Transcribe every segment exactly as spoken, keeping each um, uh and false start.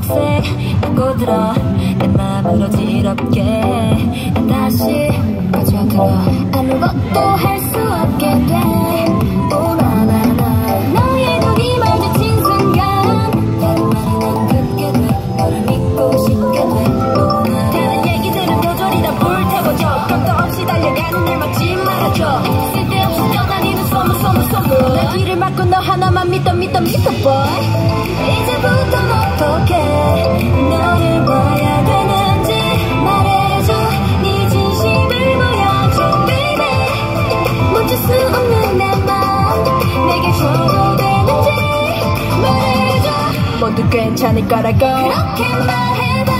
초록색 파고들어 내 맘을 어지럽게 난 다시 빠져들어 아무것도 할 수 없게 돼 오나나나 너의 눈이 마주친 순간 다른 말이 난 듣게 돼 너를 믿고 싶게 돼 다른 얘기들은 모조리 다 불태워져 끝도 없이 달려가는 날 막지 말아줘 쓸데없이 떠다니는 소문 소문 소문 내 길을 막고 너 하나만 믿어 믿어 믿어 boy 이제부턴 어떻게 너를 봐야 되는지 말해줘 네 진심을 보여줘 baby 멈출 수 없는 내 맘 내게 줘도 되는지 말해줘 모두 괜찮을 거라고 그렇게 말해봐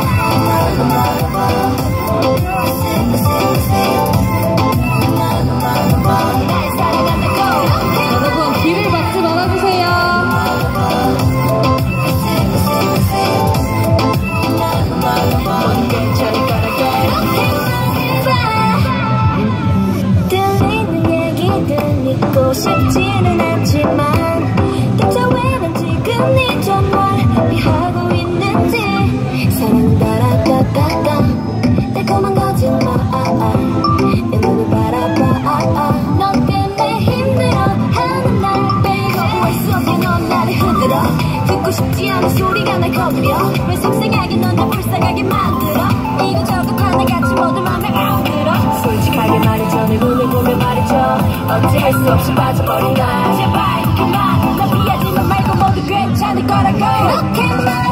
날 사랑한다고 여러분 귀를 막지 말아주세요. 들리는 얘기들 믿고 싶지는 않지만 대체 왜 난 지금 네 정말 피하고 있는지 사랑은 따라따따따 달콤한 거짓말 내 눈을 바라봐 너 때문에 힘들어하는 날 baby 거부할 수 없게 넌 나를 흔들어 듣고 싶지 않은 소리가 날 거두려 왜 속상하게 넌 날 불쌍하게 만들어 이것저것 하나같이 모두 맘에 안 들어 솔직하게 말해줘 내 눈을 보며 말해줘 어찌할 수 없이 빠져버린 날 제발 그만 나 피하지만 말고 모두 괜찮을 거라고 그렇게 말